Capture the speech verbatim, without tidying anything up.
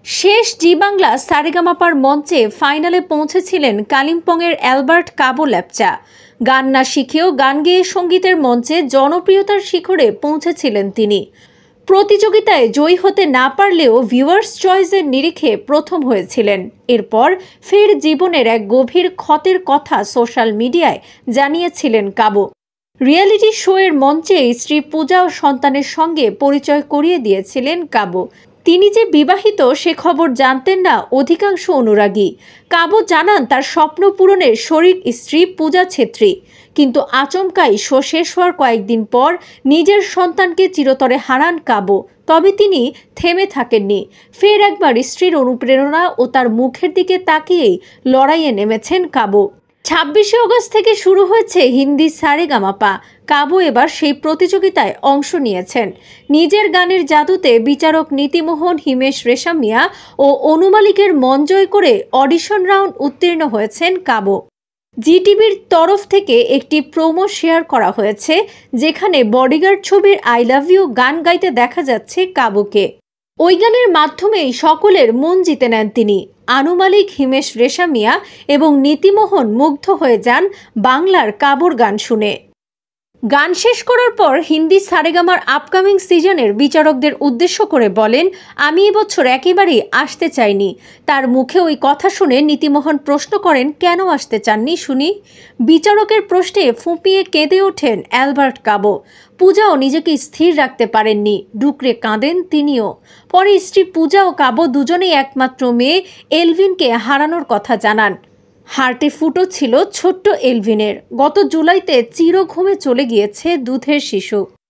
শেষ জি বাংলা সারেগামাপার মঞ্চে ফাইনালে পৌঁছেছিলেন কালিম্পংয়ের অ্যালবার্ট কাবো লেপচা। গান না শিখেও গান গেয়ে সঙ্গীতের মঞ্চে জনপ্রিয়তার শিখরে পৌঁছেছিলেন তিনি। প্রতিযোগিতায় জয়ী হতে না পারলেও ভিউয়ার্স চয়েসের নিরিখে প্রথম হয়েছিলেন। এরপর ফের জীবনের এক গভীর ক্ষতের কথা সোশ্যাল মিডিয়ায় জানিয়েছিলেন কাবো। রিয়েলিটি শোয়ের মঞ্চে স্ত্রী পূজা ও সন্তানের সঙ্গে পরিচয় করিয়ে দিয়েছিলেন কাবো। তিনি যে বিবাহিত সে খবর জানতেন না অধিকাংশ অনুরাগী। কাবো জানান তার স্বপ্ন পূরণের শরিক স্ত্রী পূজা ছেত্রী, কিন্তু আচমকাই শো শেষ হওয়ার কয়েকদিন পর নিজের সন্তানকে চিরতরে হারান কাবো। তবে তিনি থেমে থাকেননি। ফের একবার স্ত্রীর অনুপ্রেরণা ও তার মুখের দিকে তাকিয়েই লড়াইয়ে নেমেছেন কাবো। ছাব্বিশে অগস্ট থেকে শুরু হয়েছে হিন্দি সারেগামাপা। কাবো এবার সেই প্রতিযোগিতায় অংশ নিয়েছেন। নিজের গানের জাদুতে বিচারক নীতিমোহন, হিমেশ রেশামিয়া ও অনু মালিকের মন জয় করে অডিশন রাউন্ড উত্তীর্ণ হয়েছেন কাবো। জি টিভির তরফ থেকে একটি প্রোমো শেয়ার করা হয়েছে, যেখানে বডিগার্ড ছবির আই লাভ ইউ গান গাইতে দেখা যাচ্ছে কাবোকে। ওই গানের মাধ্যমেই সকলের মন জিতে নেন তিনি। অনু মালিক, হিমেশ রেশামিয়া এবং নীতিমোহন মুগ্ধ হয়ে যান বাংলার কাবোর গান শুনে। গান শেষ করার পর হিন্দি সারেগামার আপকামিং সিজনের বিচারকদের উদ্দেশ্য করে বলেন, আমি এবছর একেবারেই আসতে চাইনি। তার মুখে ওই কথা শুনে নীতিমোহন প্রশ্ন করেন, কেন আসতে চাননি শুনি? বিচারকের প্রশ্নে ফুঁপিয়ে কেঁদে ওঠেন অ্যালবার্ট কাবো। পূজাও নিজেকে স্থির রাখতে পারেননি, ডুকরে কাঁদেন তিনিও। পরে স্ত্রী পূজা ও কাবো দুজনেই একমাত্র মেয়ে এলভিনকে হারানোর কথা জানান। হার্টে ফুটো ছিল ছোট্ট এলভিনের। গত জুলাইতে চিরঘুমে চলে গিয়েছে দুধের শিশু।